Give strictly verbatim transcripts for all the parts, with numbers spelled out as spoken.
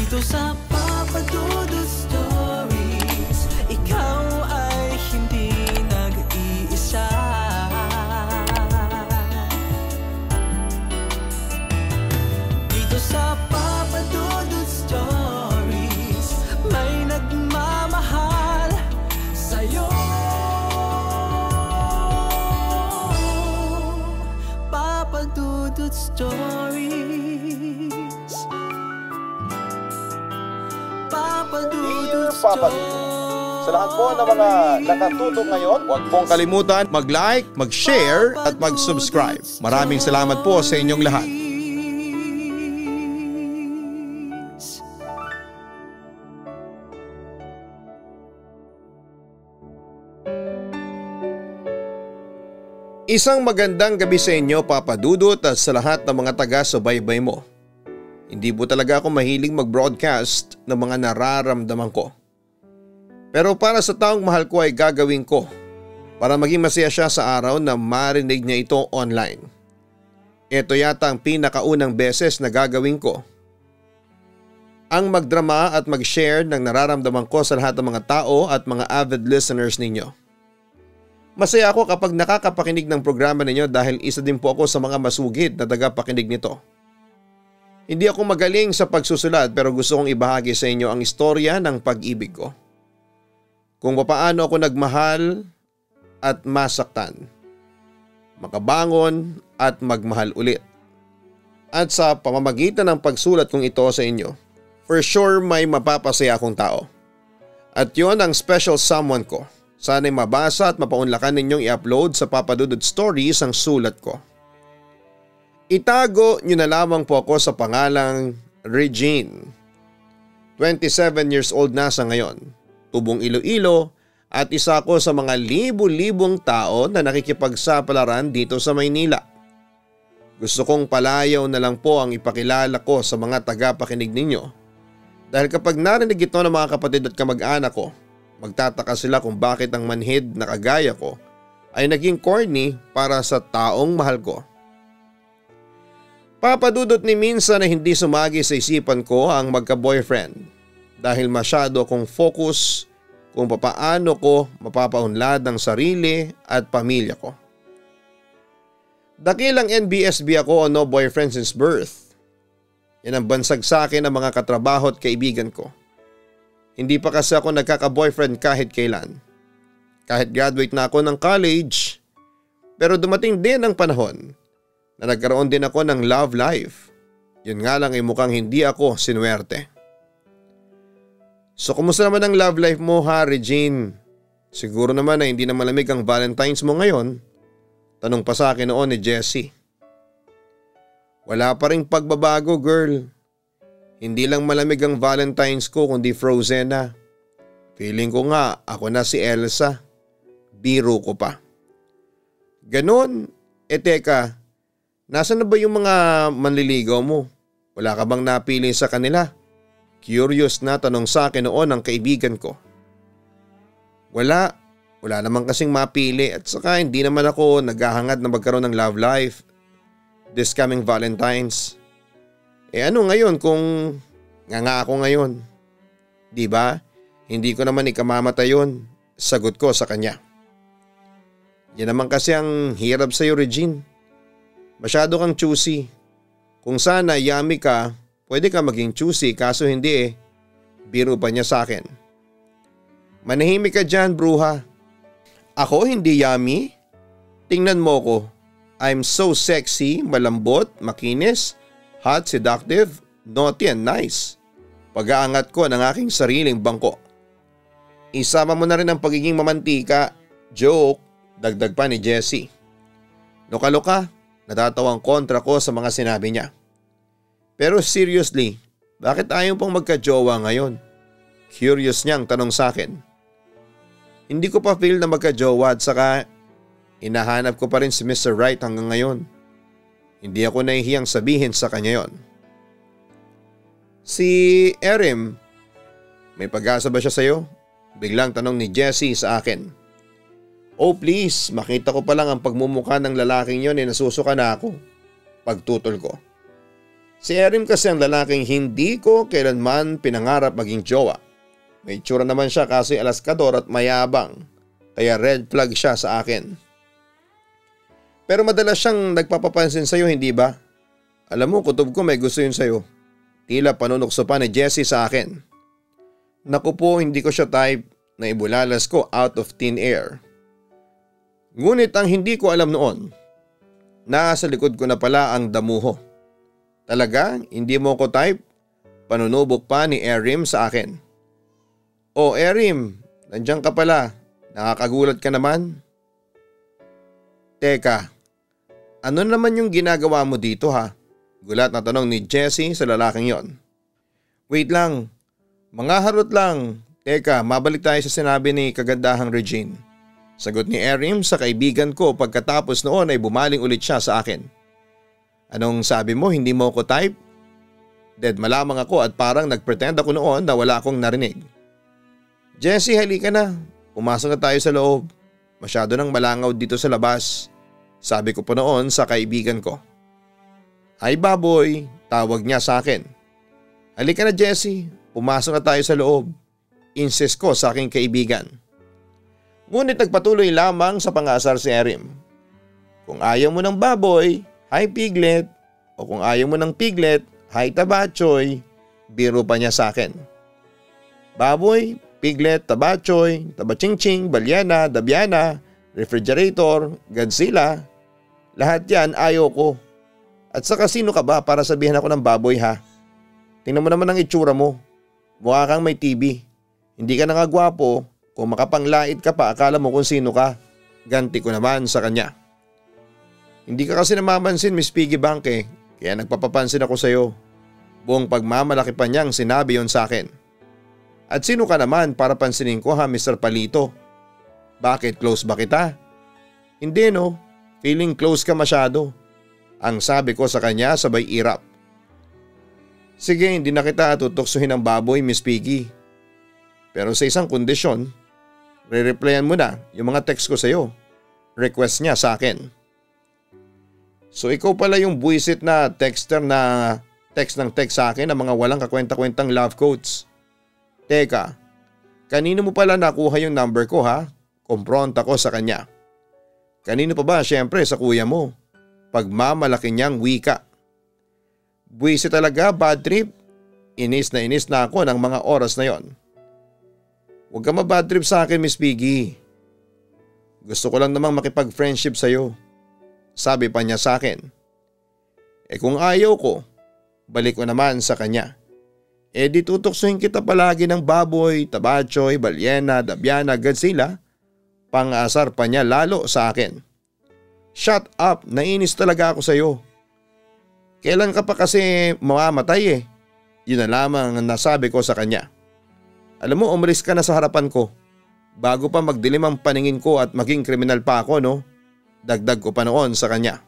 Dito sa Papa Dudut Stories, ikaw ay hindi nag-iisa. Dito sa Papa Dudut Stories, may nagmamahal sa'yo. Papa Dudut Stories. Papa Dudut Papa Dudut. Sa lahat po ng mga nakatutok ngayon, huwag mong kalimutan mag-like, mag-share at mag-subscribe. Maraming salamat po sa inyong lahat. Isang magandang gabi sa inyo, Papa Dudut, at sa lahat ng mga taga-subaybay mo. Hindi po talaga ako mahiling mag-broadcast ng mga nararamdaman ko. Pero para sa taong mahal ko ay gagawin ko para maging masaya siya sa araw na marinig niya ito online. Ito yata ang pinakaunang beses na gagawin ko. Ang magdrama at mag-share ng nararamdaman ko sa lahat ng mga tao at mga avid listeners ninyo. Masaya ako kapag nakakapakinig ng programa ninyo dahil isa din po ako sa mga masugid na tagapakinig nito. Hindi ako magaling sa pagsusulat pero gusto kong ibahagi sa inyo ang istorya ng pag-ibig ko. Kung paano ako nagmahal at masaktan, makabangon at magmahal ulit. At sa pamamagitan ng pagsulat kong ito sa inyo, for sure may mapapasaya akong tao. At yon ang special someone ko. Sana'y mabasa at mapaunlakan ninyong i-upload sa Papa Dudut Stories ang sulat ko. Itago nyo na lamang po ako sa pangalang Regine. twenty-seven years old na sa ngayon, tubong Iloilo at isa ko sa mga libu-libong tao na nakikipagsapalaran dito sa Maynila. Gusto kong palayaw na lang po ang ipakilala ko sa mga tagapakinig ninyo. Dahil kapag narinig ito ng mga kapatid at kamag-anak ko, magtataka sila kung bakit ang manhid na kagaya ko ay naging corny para sa taong mahal ko. Papadudot ni minsan na hindi sumagi sa isipan ko ang magka-boyfriend dahil masyado akong focus kung papaano ko mapapaunlad ang sarili at pamilya ko. Dakilang N B S B ako o no boyfriend since birth. Yan ang bansag sa akin ng mga katrabaho at kaibigan ko. Hindi pa kasi ako nagkaka-boyfriend kahit kailan. Kahit graduate na ako ng college, pero dumating din ang panahon na nagkaroon din ako ng love life. Yun nga lang ay mukhang hindi ako sinuwerte. So kumusta naman ang love life mo ha, Regine? Siguro naman na hindi na malamig ang Valentine's mo ngayon. Tanong pa sa akin noon ni Jessie. Wala pa ring pagbabago, girl. Hindi lang malamig ang Valentine's ko kundi frozen na. Feeling ko nga ako na si Elsa. Biro ko pa. Ganon? E teka, nasaan na ba yung mga manliligaw mo? Wala ka bang napili sa kanila? Curious na tanong sa akin noon ang kaibigan ko. Wala. Wala naman kasing mapili at saka hindi naman ako naghahangad na magkaroon ng love life this coming Valentine's. Eh ano ngayon kung nga nga ako ngayon? Diba? Hindi ko naman ikamamatay yun. Sagot ko sa kanya. Yan naman kasi ang hirap sa'yo, Regine. Masyado kang choosy. Kung sana yummy ka, pwede ka maging choosy kaso hindi eh. Biro pa niya sa akin. Manahimik ka dyan, bruha. Ako hindi yummy? Tingnan mo ko. I'm so sexy, malambot, makinis, hot, seductive, naughty and nice. Pag-aangat ko ng aking sariling bangko. Isama mo na rin ang pagiging mamantika. Joke, dagdag pa ni Jessie. Loka-loka, natatawang kontra ko sa mga sinabi niya. Pero seriously, bakit ayaw pong magka-jowa ngayon? Curious niyang tanong sa akin. Hindi ko pa feel na magka-jowa at saka hinahanap ko pa rin si Mister Right hanggang ngayon. Hindi ako nahihiyang sabihin sa kanya yon. Si Erim, may pag-asa ba siya sa'yo? Biglang tanong ni Jessie sa akin. Oh please, makita ko pa lang ang pagmumukha ng lalaking yon eh nasusuka na ako. Pagtutol ko. Si Erim kasi ang lalaking hindi ko kailanman pinangarap maging jowa. May itsura naman siya kasi alaskador at mayabang, kaya red flag siya sa akin. Pero madalas siyang nagpapapansin sa'yo, hindi ba? Alam mo, kutob ko may gusto yun sa'yo. Tila panunukso pa ni Jessie sa akin. Naku po, hindi ko siya type na ibulalas ko out of thin air. Ngunit ang hindi ko alam noon, nasa likod ko na pala ang damuho. Talaga, hindi mo ko type? Panunubok pa ni Erim sa akin. O Erim, nandiyan ka pala. Nakakagulat ka naman. Teka, ano naman yung ginagawa mo dito ha? Gulat na tanong ni Jessie sa lalaking yon. Wait lang, mga harot lang. Teka, mabalik tayo sa sinabi ni kagandahang Regine. Sagot ni Erim sa kaibigan ko pagkatapos noon ay bumaling ulit siya sa akin. Anong sabi mo, hindi mo ko type? Dead malamang ako at parang nagpretend ako noon na wala akong narinig. Jessie, halika na. Pumasok na tayo sa loob. Masyado nang malangaw dito sa labas. Sabi ko po noon sa kaibigan ko. Ay baboy, tawag niya sa akin. Halika na Jessie, pumasok na tayo sa loob. Insist ko sa aking kaibigan. Ngunit nagpatuloy lamang sa pangasar si Erim. Kung ayaw mo ng baboy, hi piglet, o kung ayaw mo ng piglet, hi tabachoy, biro pa niya sa akin. Baboy, piglet, tabachoy, tabachingching, balyana, dabyana, refrigerator, Godzilla, lahat yan ayaw ko. At saka sino ka ba para sabihan ako ng baboy ha? Tingnan mo naman ang itsura mo, mukha kang may T B, hindi ka na nga gwapo, kung makapanglait ka pa akala mo kung sino ka. Ganti ko naman sa kanya. Hindi ka kasi namamansin Miss Piggy Bank eh, kaya nagpapapansin ako sa iyo. Buong pagmamalaki pa niyang sinabi yon sa akin. At sino ka naman para pansinin ko ha Mister Palito? Bakit close ba kita? Hindi no, feeling close ka masyado. Ang sabi ko sa kanya sabay irap. Sige, hindi na kita tutuksuhin ng baboy Miss Piggy. Pero sa isang kondisyon, re-replyan mo na yung mga text ko sa iyo. Request niya sa akin. So ikaw pala yung buwisit na texter na text ng text sa akin ng mga walang kakwenta-kwentang love quotes. Teka, kanino mo pala nakuha yung number ko ha? Confront ako sa kanya. Kanino pa ba? Siyempre sa kuya mo. Pagmamalaki niyang wika. Buwisit talaga, bad trip. Inis na inis na ako ng mga oras na yon. Huwag ka ma-bad trip sa akin Miss Piggy. Gusto ko lang namang makipag-friendship sa'yo. Sabi pa niya sa akin. Eh kung ayaw ko, balik ko naman sa kanya. Eh di tutuksuhin kita palagi ng baboy, tabachoy, balyena, dabyana, Godzilla. Pang-asar pa niya lalo sa akin. Shut up, nainis talaga ako sa'yo. Kailan ka pa kasi mamamatay eh? Yun na lamang ang nasabi ko sa kanya. Alam mo, umalis ka na sa harapan ko. Bago pa magdilim ang paningin ko at maging kriminal pa ako no? Dagdag ko pa noon sa kanya.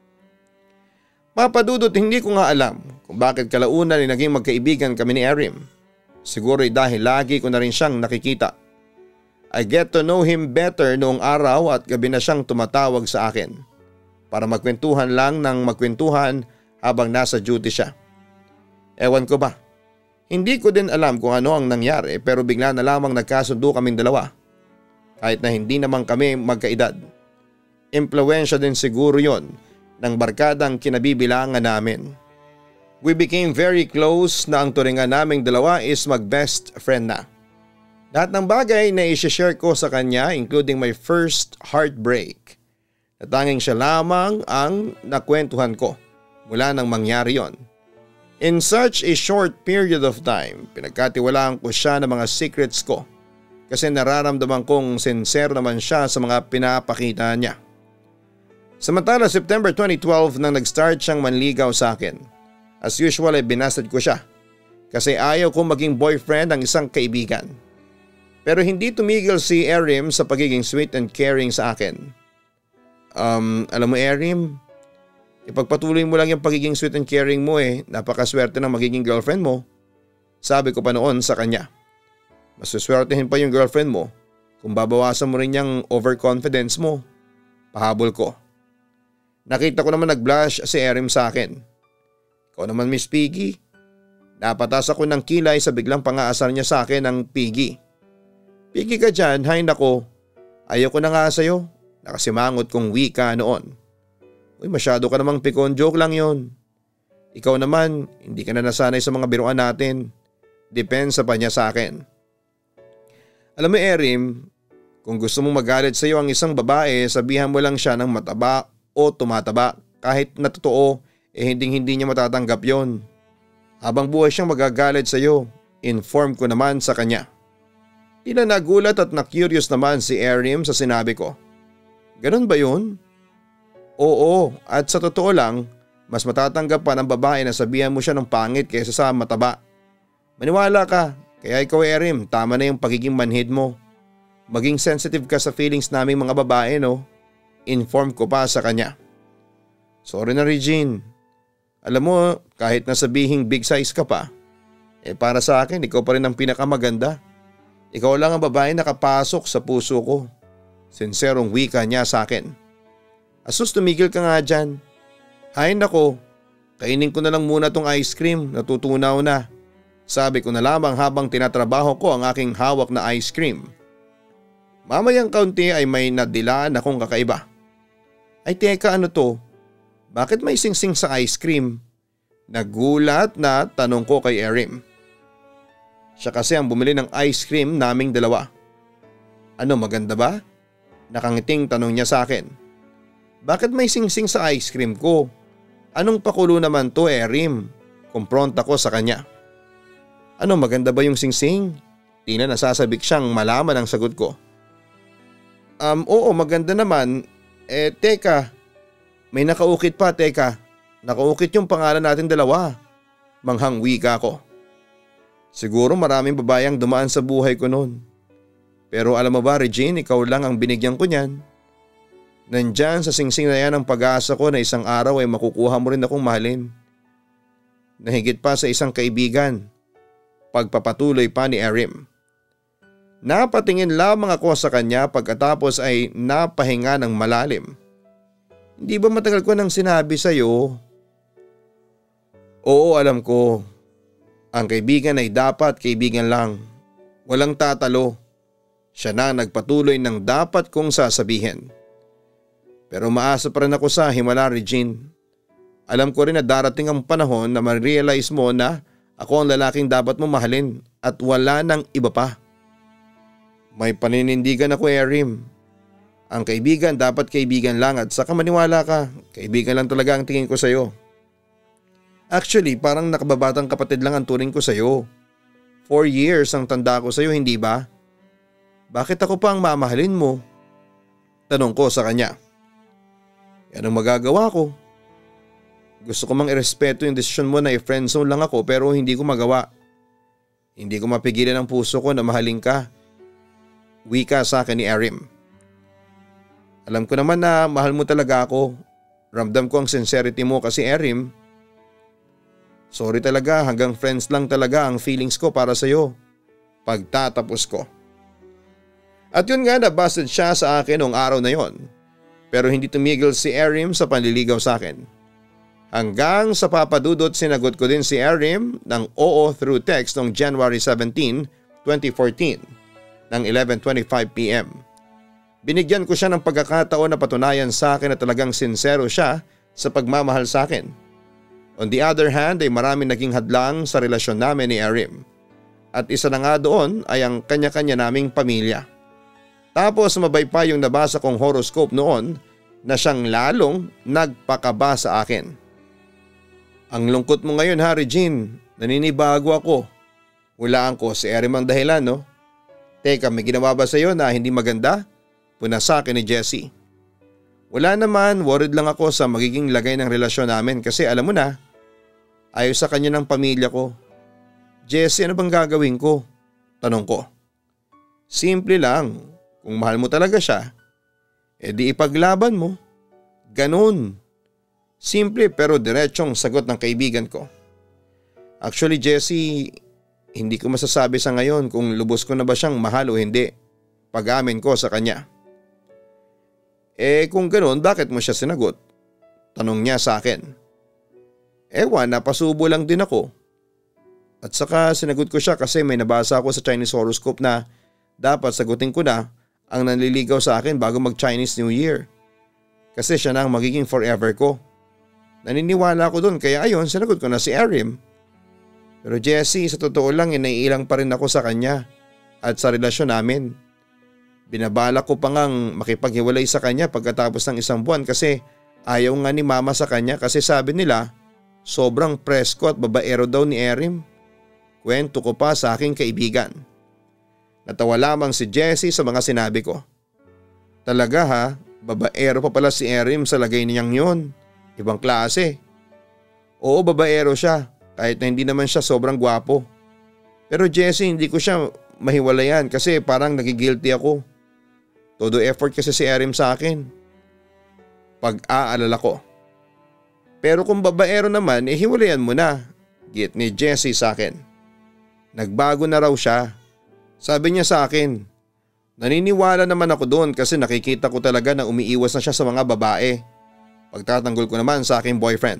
Papadudot, hindi ko nga alam kung bakit kalaunan ay naging magkaibigan kami ni Erim. Siguro ay dahil lagi ko na rin siyang nakikita. I get to know him better noong araw at gabi na siyang tumatawag sa akin. Para magkwentuhan lang ng magkwentuhan habang nasa duty siya. Ewan ko ba? Hindi ko din alam kung ano ang nangyari pero bigla na lamang nagkasundo kaming dalawa. Kahit na hindi naman kami magkaedad. Impluwensya din siguro yon ng barkadang kinabibilangan namin. We became very close na ang turingan naming dalawa is mag-best friend na. Lahat ng bagay na i-share ko sa kanya including my first heartbreak. Natanging siya lamang ang nakwentuhan ko mula nang mangyari yon. In such a short period of time, pinagkatiwalaan ko siya ng mga secrets ko kasi nararamdaman kong sincere naman siya sa mga pinapakita niya. Samantala September twenty twelve nang nag-start siyang manligaw sa akin. As usual ay binastad ko siya kasi ayaw kong maging boyfriend ng isang kaibigan. Pero hindi tumigil si Erim sa pagiging sweet and caring sa akin. Um, alam mo Erim, ipagpatuloy mo lang yung pagiging sweet and caring mo eh, napakaswerte ng magiging girlfriend mo. Sabi ko pa noon sa kanya. Mas suswertehin pa yung girlfriend mo kung babawasan mo rin yung overconfidence mo. Pahabol ko. Nakita ko naman nag-blush si Erim sa akin. Ikaw naman Miss Piggy. Napatas ako ng kilay sa biglang pangaasar niya sa akin ng Piggy. Piggy ka dyan, hay nako. Ayoko na nga sa'yo. Nakasimangot kong wika noon. Uy, masyado ka namang pikon, joke lang yon. Ikaw naman, hindi ka na nasanay sa mga biruan natin. Depensa pa niya sa akin. Alam mo Erim, kung gusto mong magalit sa iyo ang isang babae, sabihan mo lang siya ng mataba o tumataba. Kahit na totoo, eh hindi hindi niya matatanggap yon. Habang buhay siyang magagalit sa iyo, inform ko naman sa kanya. Tila nagulat at na-curious naman si Erim sa sinabi ko. Ganun ba yun? Oo, at sa totoo lang, mas matatanggap pa ng babae na sabihan mo siya ng pangit kaysa sa mataba. Maniwala ka, kaya ikaw Erim, tama na yung pagiging manhid mo. Maging sensitive ka sa feelings naming mga babae no? Inform ko pa sa kanya. Sorry na Regine. Alam mo, kahit nasabihing big size ka pa, eh para sa akin ikaw pa rin ang pinakamaganda. Ikaw lang ang babae nakapasok sa puso ko. Sinserong wika niya sa akin. Asus tumigil ka nga dyan. Hay nako, kainin ko na lang muna tong ice cream, natutunaw na. Sabi ko na lamang habang tinatrabaho ko ang aking hawak na ice cream. Mamayang kaunti ay may nadilaan akong kakaiba. Ay teka ano to? Bakit may singsing sa ice cream? Nagulat na tanong ko kay Erim. Siya kasi ang bumili ng ice cream naming dalawa. Ano maganda ba? Nakangiting tanong niya sa akin. Bakit may singsing sa ice cream ko? Anong pakulo naman to Erim? Kumpronta ko sa kanya. Ano maganda ba yung singsing? Tila nasasabik siyang malaman ang sagot ko. Um oo maganda naman. Eh teka. May nakaukit pa teka. Nakaukit yung pangalan natin dalawa. Manghang wika ko. Siguro maraming babayang dumaan sa buhay ko noon. Pero alam mo ba Regine, ikaw lang ang binigyan ko niyan. Nandyan sa singsing na yan ang pag-asa ko na isang araw ay makukuha mo rin akong mahalin. Nahigit pa sa isang kaibigan. Pagpapatuloy pa ni Erim. Napatingin lamang ako sa kanya pagkatapos ay napahinga ng malalim. Hindi ba matagal ko nang sinabi sa iyo? Oo alam ko. Ang kaibigan ay dapat kaibigan lang. Walang tatalo. Siya na nagpatuloy ng dapat kong sasabihin. Pero maasa pa rin ako sa himala Regine. Alam ko rin na darating ang panahon na ma-realize mo na ako ang lalaking dapat mo mahalin at wala nang iba pa. May paninindigan ako Erim. Ang kaibigan dapat kaibigan lang at saka maniwala ka. Kaibigan lang talaga ang tingin ko sa iyo. Actually parang nakababatang kapatid lang ang turing ko sa iyo. Four years ang tanda ko sa iyo hindi ba? Bakit ako pa ang mamahalin mo? Tanong ko sa kanya. Yan ang magagawa ko. Gusto ko mang irespeto yung desisyon mo na i-friendzone lang ako pero hindi ko magawa. Hindi ko mapigilan ang puso ko na mahalin ka. Wika sa akin ni Erim. Alam ko naman na mahal mo talaga ako. Ramdam ko ang sincerity mo kasi Erim. Sorry talaga hanggang friends lang talaga ang feelings ko para sa iyo. Pagtatapos ko. At yun nga nabasted siya sa akin noong araw na yon. Pero hindi tumigil si Erim sa panliligaw sa akin. Hanggang sa papadudot sinagot ko din si Erim ng oo through text noong January seventeenth, twenty fourteen ng eleven twenty-five p m Binigyan ko siya ng pagkakataon na patunayan sa akin na talagang sincero siya sa pagmamahal sa akin. On the other hand ay maraming naging hadlang sa relasyon namin ni Erim. At isa na nga doon ay ang kanya-kanya naming pamilya. Tapos mabay pa yung nabasa kong horoscope noon na siyang lalong nagpakaba sa akin. Ang lungkot mo ngayon ha Regine, naninibago ako. Hulaan ko si Erim ang dahilan no? Teka may ginawa ba sa iyo na hindi maganda? Puna sa akin ni Jessie. Wala naman, worried lang ako sa magiging lagay ng relasyon namin kasi alam mo na, ayaw sa kanya ng pamilya ko. Jessie, ano bang gagawin ko? Tanong ko. Simple lang, kung mahal mo talaga siya, edi ipaglaban mo. Ganun. Simple pero diretsong sagot ng kaibigan ko. Actually Jessie, hindi ko masasabi sa ngayon kung lubos ko na ba siyang mahal o hindi. Pag-amin ko sa kanya. Eh kung ganoon bakit mo siya sinagot? Tanong niya sa akin. Ewan, napasubo lang din ako. At saka sinagot ko siya kasi may nabasa ako sa Chinese horoscope na dapat sagutin ko na ang nanliligaw sa akin bago mag-Chinese New Year. Kasi siya na ang magiging forever ko. Naniniwala ako dun kaya ayon sinagot ko na si Erim. Pero Jessie, sa totoo lang inaiilang pa rin ako sa kanya at sa relasyon namin. Binabala ko pa ngang makipaghiwalay sa kanya pagkatapos ng isang buwan kasi ayaw nga ni mama sa kanya kasi sabi nila sobrang presko at babaero daw ni Erim. Kwento ko pa sa aking kaibigan. Natawa lamang si Jessie sa mga sinabi ko. Talaga ha, babaero pa pala si Erim sa lagay niyang yon. Ibang klase. Oo, babaero siya kahit na hindi naman siya sobrang gwapo. Pero Jessie, hindi ko siya mahiwalayan kasi parang nagigilty ako. Todo effort kasi si Erim sa akin. Pag-aalala ko. Pero kung babaero naman, eh hiwalayan mo na. Git ni Jessie sa akin. Nagbago na raw siya. Sabi niya sa akin. Naniniwala naman ako doon kasi nakikita ko talaga na umiiwas na siya sa mga babae. Pagtatanggol ko naman sa aking boyfriend.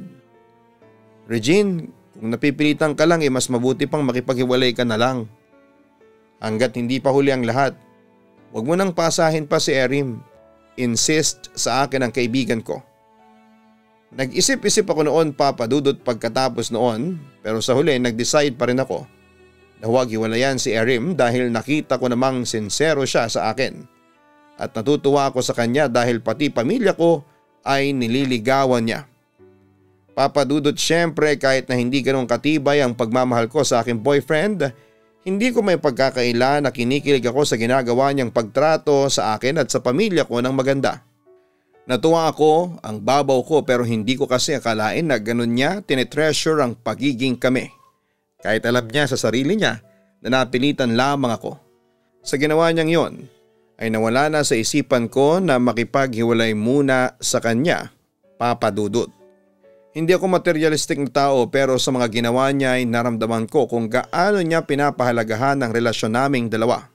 Regine, kung napipilitan ka lang eh mas mabuti pang makipaghiwalay ka na lang. Hanggat hindi pa huli ang lahat. Huwag mo nang pasahin pa si Erim. Insist sa akin ang kaibigan ko. Nag-isip-isip ako noon papadudot pagkatapos noon pero sa huli nag-decide pa rin ako na huwag hiwalayan si Erim dahil nakita ko namang sincero siya sa akin. At natutuwa ako sa kanya dahil pati pamilya ko ay nililigawan niya. Papadudot syempre kahit na hindi ganong katibay ang pagmamahal ko sa aking boyfriend, hindi ko may pagkakaila na kinikilig ako sa ginagawa niyang pagtrato sa akin at sa pamilya ko ng maganda. Natuwa ako, ang babaw ko pero hindi ko kasi akalain na ganun niya tinetreasure ang pagiging kami. Kahit alam niya sa sarili niya na napilitan lamang ako. Sa ginawa niyang yon ay nawala na sa isipan ko na makipaghiwalay muna sa kanya, papadudot. Hindi ako materialistic na tao pero sa mga ginawa niya ay naramdaman ko kung gaano niya pinapahalagahan ang relasyon naming dalawa.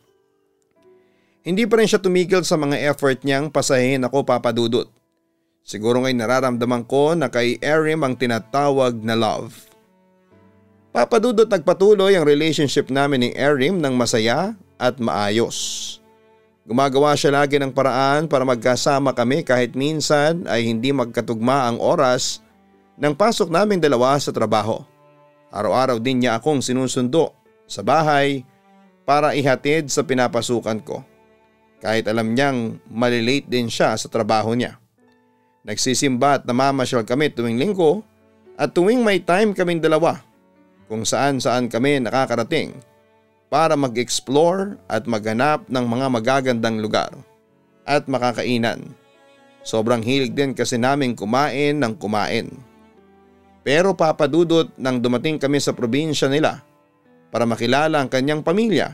Hindi pa rin siya tumigil sa mga effort niyang pasahin ako, papadudot. Siguro nga'y nararamdaman ko na kay Erim ang tinatawag na love. Papadudot, nagpatuloy ang relationship namin ni Erim ng masaya at maayos. Gumagawa siya lagi ng paraan para magkasama kami kahit minsan ay hindi magkatugma ang oras ng pasok naming dalawa sa trabaho. Araw-araw din niya akong sinusundo sa bahay para ihatid sa pinapasukan ko. Kahit alam niyang malilate din siya sa trabaho niya. Nagsisimba at namamasyal kami tuwing linggo at tuwing may time kaming dalawa kung saan saan kami nakakarating para mag-explore at maghanap ng mga magagandang lugar at makakainan. Sobrang hilig din kasi namin kumain ng kumain. Pero papadudot nang dumating kami sa probinsya nila para makilala ang kanyang pamilya.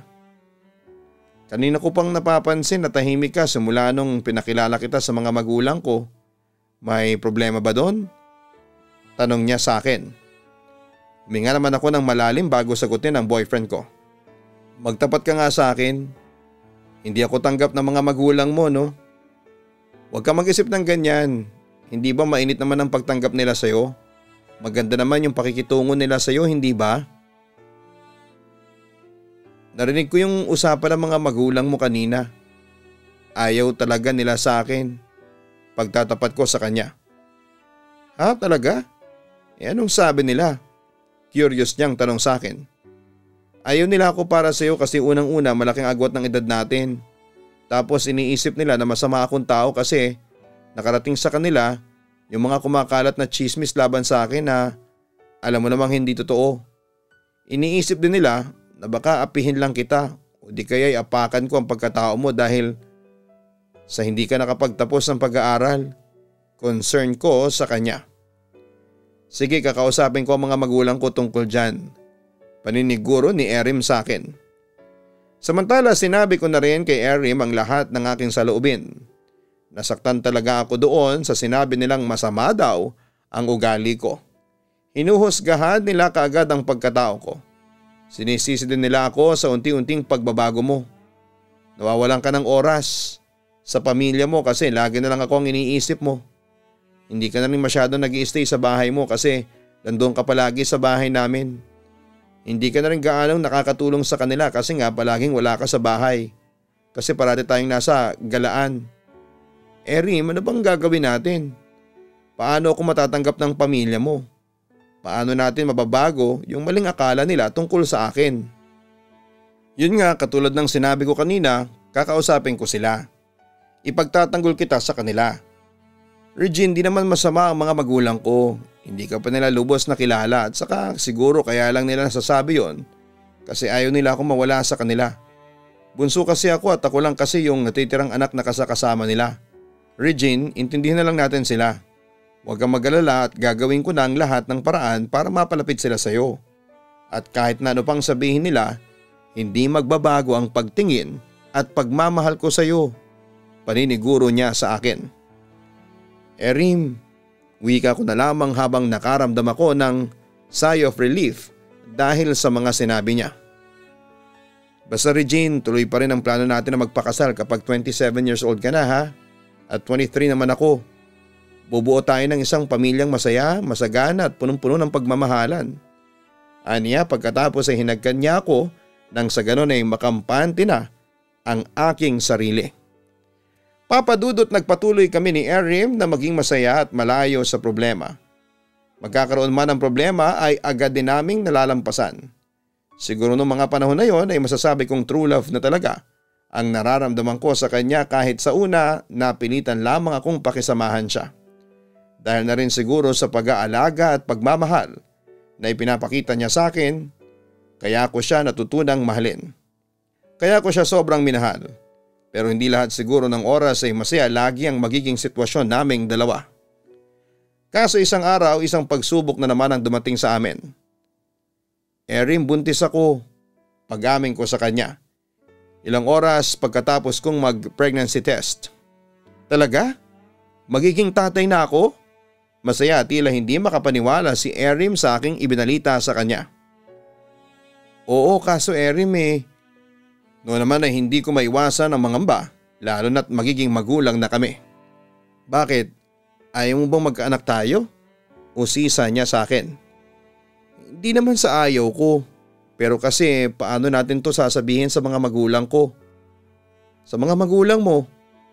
Kanina ko pang napapansin na tahimik ka simula nung pinakilala kita sa mga magulang ko. May problema ba doon? Tanong niya sa akin. Huminga naman ako ng malalim bago sagutin ang boyfriend ko. Magtapat ka nga sa akin. Hindi ako tanggap ng mga magulang mo, no? Huwag ka mag-isip ng ganyan. Hindi ba mainit naman ang pagtanggap nila sa'yo? Maganda naman yung pakikitungo nila sa'yo, hindi ba? Narinig ko yung usapan ng mga magulang mo kanina. Ayaw talaga nila sa akin. Pagtatapat ko sa kanya. Ha, talaga? Eh anong sabi nila? Curious niyang tanong sa akin. Ayaw nila ako para sa iyo kasi unang-una malaking agwat ng edad natin. Tapos iniisip nila na masama akong tao kasi nakarating sa kanila yung mga kumakalat na chismis laban sa akin na alam mo namang hindi totoo. Iniisip din nila na baka apihin lang kita o di kaya'y apakan ko ang pagkatao mo dahil sa hindi ka nakapagtapos ng pag-aaral. Concern ko sa kanya. Sige, kakausapin ko ang mga magulang ko tungkol dyan. Paniniguro ni Erim sa akin. Samantala sinabi ko na rin kay Erim ang lahat ng aking saloobin. Nasaktan talaga ako doon sa sinabi nilang masama daw ang ugali ko. Hinuhusgahan nila kaagad ang pagkatao ko. Sinisisi din nila ako sa unti-unting pagbabago mo. Nawawalan ka ng oras sa pamilya mo kasi lagi na lang ako ang iniisip mo. Hindi ka na rin masyado nag-i-stay sa bahay mo kasi Nandun ka palagi sa bahay namin. Hindi ka na rin gaanong nakakatulong sa kanila kasi nga palaging wala ka sa bahay. Kasi parati tayong nasa galaan. Eh Rim, ano bang gagawin natin? Paano ako matatanggap ng pamilya mo? Paano natin mababago yung maling akala nila tungkol sa akin? Yun nga, katulad ng sinabi ko kanina, kakausapin ko sila. Ipagtatanggol kita sa kanila. Regine, di naman masama ang mga magulang ko. Hindi ka pa nila lubos na kilala at saka siguro kaya lang nila nasasabi yon kasi ayaw nila akong mawala sa kanila. Bunso kasi ako at ako lang kasi yung natitirang anak na kasakasama nila. Regine, intindihin na lang natin sila. Huwag kang mag-alala at gagawin ko na ang lahat ng paraan para mapalapit sila sa iyo. At kahit na ano pang sabihin nila, hindi magbabago ang pagtingin at pagmamahal ko sa iyo. Paniniguro niya sa akin. Erim, wika ko na lamang habang nakaramdam ako ng sigh of relief dahil sa mga sinabi niya. Basta Regine, tuloy pa rin ang plano natin na magpakasal kapag twenty-seven years old ka na ha? At twenty-three naman ako. Bubuo tayo ng isang pamilyang masaya, masagana at punong-puno ng pagmamahalan. Aniya pagkatapos ay hinagkan niya ako nang sa ganon ay makampante na ang aking sarili. Papadudot nagpatuloy kami ni Erim na maging masaya at malayo sa problema. Magkakaroon man ng problema ay agad din naming nalalampasan. Siguro noong mga panahon na yon ay masasabi kong true love na talaga ang nararamdaman ko sa kanya kahit sa una napilitan lamang akong pakisamahan siya. Dahil na rin siguro sa pag-aalaga at pagmamahal na ipinapakita niya sa akin, kaya ko siya natutunang mahalin. Kaya ko siya sobrang minahal. Pero hindi lahat siguro ng oras ay masaya lagi ang magiging sitwasyon naming dalawa. Kaso isang araw, isang pagsubok na naman ang dumating sa amin. Erim, buntis ako. Pag-amin ko sa kanya. Ilang oras pagkatapos kong mag-pregnancy test. Talaga? Magiging tatay na ako? Masaya tila hindi makapaniwala si Erim sa aking ibinalita sa kanya. Oo, kaso Erim eh. Noon naman ay hindi ko maiwasan ang mangamba, lalo na't magiging magulang na kami. Bakit? Ayaw mo bang magkaanak tayo? O sisa niya sa akin. Hindi naman sa ayaw ko, pero kasi paano natin to sasabihin sa mga magulang ko? Sa mga magulang mo?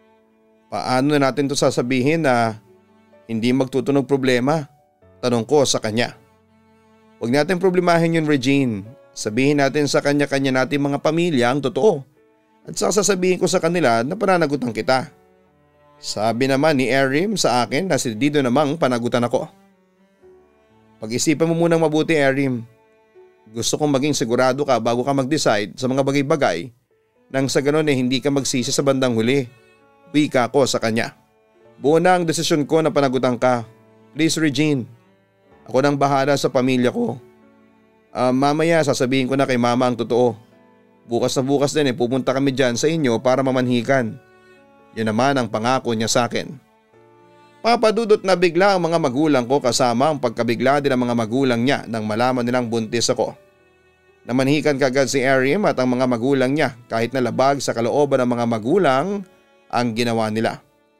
Paano natin to sasabihin na hindi magtutunog problema? Tanong ko sa kanya. Huwag natin problemahin yun, Regine. Sabihin natin sa kanya-kanya natin mga pamilya ang totoo. At saka sasabihin ko sa kanila na pananagutan kita. Sabi naman ni Erim sa akin na si Dido namang panagutan ako. Pag-isipan mo munang mabuti, Erim. Gusto kong maging sigurado ka bago ka mag-decide sa mga bagay-bagay nang sa ganon eh hindi ka magsisi sa bandang huli. Wika ko sa kanya. Buo na ang desisyon ko na panagutan ka. Please Regine, ako nang bahala sa pamilya ko. Uh, mamaya sasabihin ko na kay mama ang totoo. Bukas na bukas din eh pupunta kami dyan sa inyo para mamanhikan. Yan naman ang pangako niya sa akin. Papadudot na bigla ang mga magulang ko kasama ang pagkabigla din ng mga magulang niya nang malaman nilang buntis ako. Namanhikan kagad si Erim at ang mga magulang niya kahit na labag sa kalooban ng mga magulang ang ginawa nila.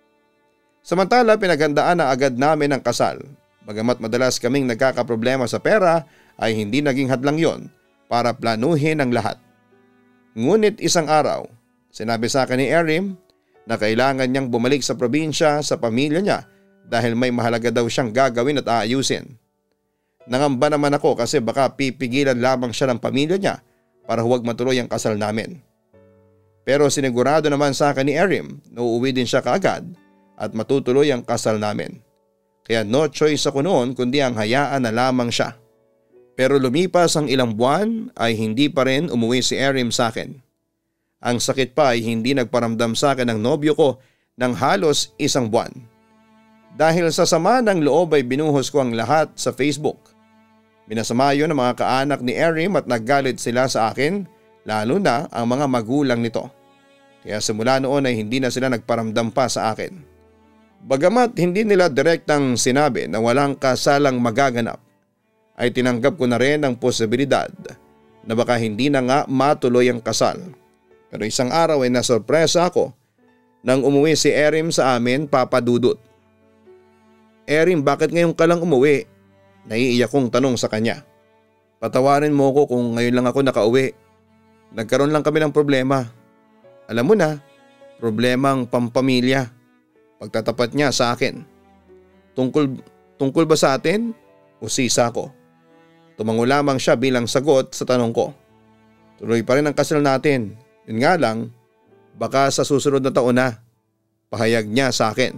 Samantala pinaghandaan na agad namin ang kasal. Bagamat madalas kaming nagkakaproblema sa pera ay hindi naging hadlang yon para planuhin ang lahat. Ngunit isang araw, sinabi sa akin ni Erim na kailangan niyang bumalik sa probinsya sa pamilya niya dahil may mahalaga daw siyang gagawin at aayusin. Nangamba naman ako kasi baka pipigilan lamang siya ng pamilya niya para huwag matuloy ang kasal namin. Pero sinigurado naman sa akin ni Erim na uuwi din siya kaagad at matutuloy ang kasal namin. Kaya no choice ako noon kundi ang hayaan na lamang siya. Pero lumipas ang ilang buwan ay hindi pa rin umuwi si Erim sa akin. Ang sakit pa ay hindi nagparamdam sa akin ng nobyo ko ng halos isang buwan. Dahil sa sama ng loob ay binuhos ko ang lahat sa Facebook. Binasama yun ng mga kaanak ni Erim at naggalit sila sa akin, lalo na ang mga magulang nito. Kaya simula noon ay hindi na sila nagparamdam pa sa akin. Bagamat hindi nila direktang sinabi na walang kasalang magaganap, ay tinanggap ko na rin ang posibilidad na baka hindi na nga matuloy ang kasal. Pero isang araw ay nasurpresa ako nang umuwi si Erim sa amin, papadudot. Erim, bakit ngayon ka lang umuwi? Naiiyak kong tanong sa kanya. Patawarin mo ko kung ngayon lang ako nakauwi. Nagkaroon lang kami ng problema. Alam mo na, problemang pampamilya. Pagtatapat niya sa akin. Tungkol, tungkol ba sa atin? Usisa ko. Tumango lamang siya bilang sagot sa tanong ko. Tuloy pa rin ang kasal natin. Yun nga lang, baka sa susunod na taon na. Pahayag niya sa akin.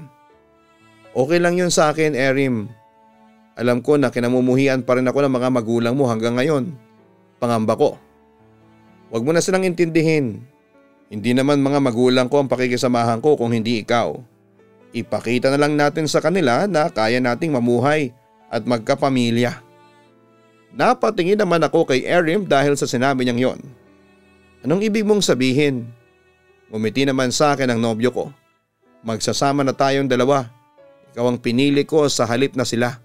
Okay lang yun sa akin, Erim. Alam ko na kinamumuhian pa rin ako ng mga magulang mo hanggang ngayon. Pangamba ko. Huwag mo na silang intindihin. Hindi naman mga magulang ko ang pakikisamahan ko kung hindi ikaw. Ipakita na lang natin sa kanila na kaya nating mamuhay at magkapamilya. Napatingin naman ako kay Erim dahil sa sinabi niyang yon. Anong ibig mong sabihin? Ngumiti naman sa akin ang nobyo ko. Magsasama na tayong dalawa. Ikaw ang pinili ko sa halip na sila.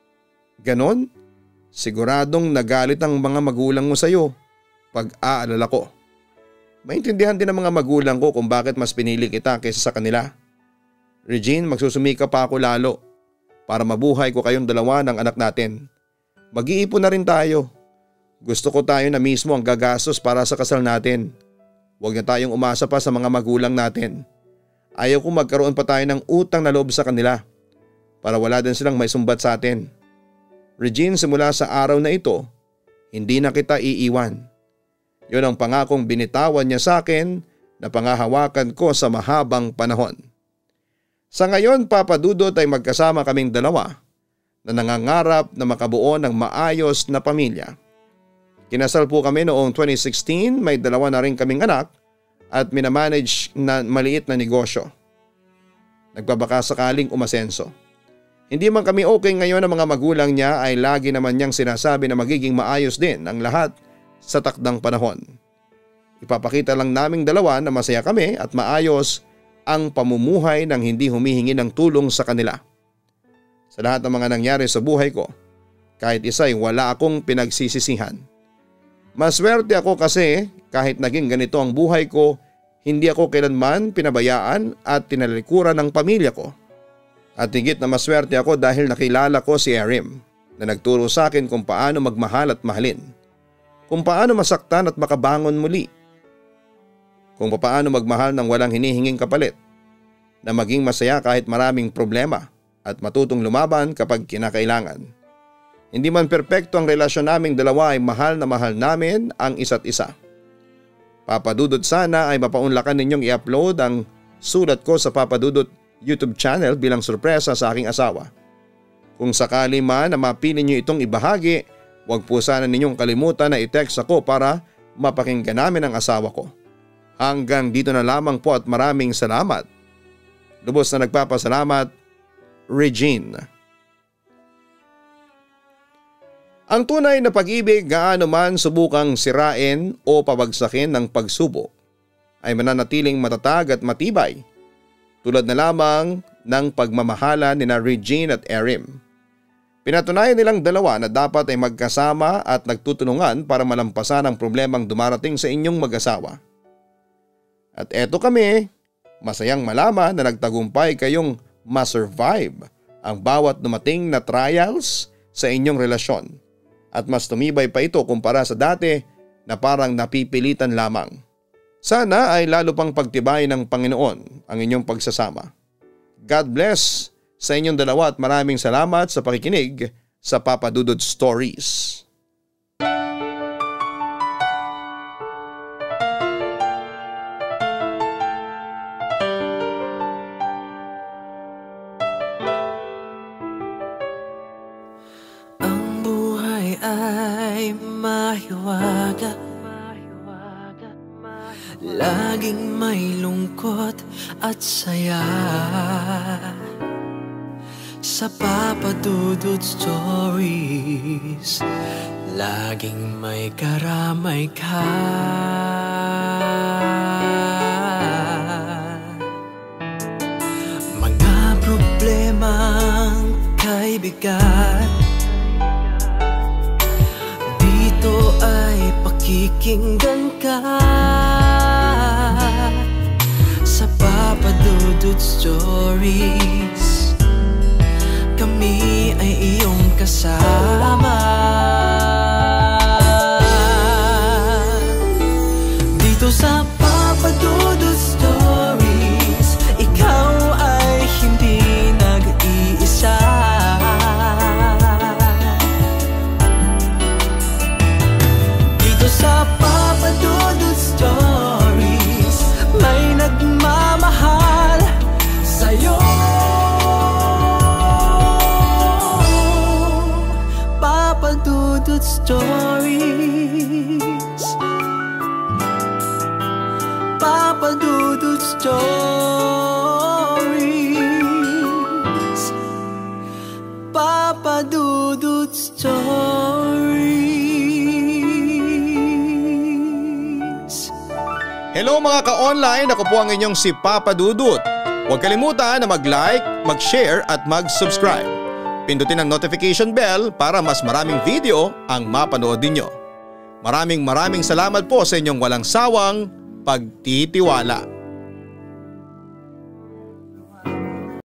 Ganon? Siguradong nagalit ang mga magulang mo sa iyo pag-aalala ko. Maintindihan din ng mga magulang ko kung bakit mas pinili kita kaysa sa kanila. Regine, magsusumika pa ako lalo para mabuhay ko kayong dalawa ng anak natin. Mag-iipon na rin tayo. Gusto ko tayo na mismo ang gagastos para sa kasal natin. Huwag na tayong umasa pa sa mga magulang natin. Ayaw ko magkaroon pa tayo ng utang na loob sa kanila para wala din silang may sumbat sa atin. Regine, simula sa araw na ito, hindi na kita iiwan. Yun ang pangakong binitawan niya sa akin na pangahawakan ko sa mahabang panahon. Sa ngayon, Papa Dudut, ay magkasama kaming dalawa na nangangarap na makabuo ng maayos na pamilya. Kinasal po kami noong twenty sixteen, may dalawa na rin kaming anak at minamanage na maliit na negosyo. Nagbabaka sakaling umasenso. Hindi man kami okay ngayon ng mga magulang niya ay lagi naman niyang sinasabi na magiging maayos din ang lahat sa takdang panahon. Ipapakita lang naming dalawa na masaya kami at maayos ang pamumuhay nang hindi humihingi ng tulong sa kanila. Sa lahat ng mga nangyari sa buhay ko, kahit isa'y wala akong pinagsisisihan. Maswerte ako kasi kahit naging ganito ang buhay ko, hindi ako kailanman pinabayaan at tinalikuran ng pamilya ko. At higit na maswerte ako dahil nakilala ko si Erim na nagturo sa akin kung paano magmahal at mahalin. Kung paano masaktan at makabangon muli. Kung paano magmahal ng walang hinihinging kapalit. Na maging masaya kahit maraming problema at matutong lumaban kapag kinakailangan. Hindi man perpekto ang relasyon naming dalawa ay mahal na mahal namin ang isa't isa. Papa Dudut, sana ay mapaunlakan ninyong i-upload ang sulat ko sa Papa Dudut YouTube channel bilang sorpresa sa aking asawa. Kung sakali man na mapili niyo itong ibahagi, huwag po sana ninyong kalimutan na i-text ako para mapakinggan namin ang asawa ko. Hanggang dito na lamang po at maraming salamat. Lubos na nagpapasalamat, Regine. Ang tunay na pag-ibig, gaano man subukang sirain o pabagsakin ng pagsubok, ay mananatiling matatag at matibay. Tulad na lamang ng pagmamahala ni na Regine at Erim. Pinatunayan nilang dalawa na dapat ay magkasama at nagtutulungan para malampasan ang problemang dumarating sa inyong mag-asawa. At eto kami, masayang malaman na nagtagumpay kayong ma-survive ang bawat dumating na trials sa inyong relasyon. At mas tumibay pa ito kumpara sa dati na parang napipilitan lamang. Sana ay lalo pang pagtibayin ng Panginoon ang inyong pagsasama. God bless sa inyong dalawa at maraming salamat sa pakikinig sa Papa Dudut Stories. Ang buhay ay mahiwaga, laging may lungkot at saya. Sa Papa Dudut Stories, laging may karamay ka. Mga problemang kay bigat, dito ay pakikinggan ka. Sa Papa Dudut Stories, kami ay iyong kasama. Dito sa Papa Dudut Stories, ikaw ay hindi nag-iisa. Dito sa Papa Dudut Stories, may nagmamahal sa'yo. Papa Dudut Stories, Papa Dudut Stories, Papa Dudut Stories. Hello mga ka-online, ako po ang inyong si Papa Dudut. Huwag kalimutan na mag-like, mag-share at mag-subscribe. Pindutin ang notification bell para mas maraming video ang mapanood ninyo. Maraming maraming salamat po sa inyong walang sawang pagtitiwala.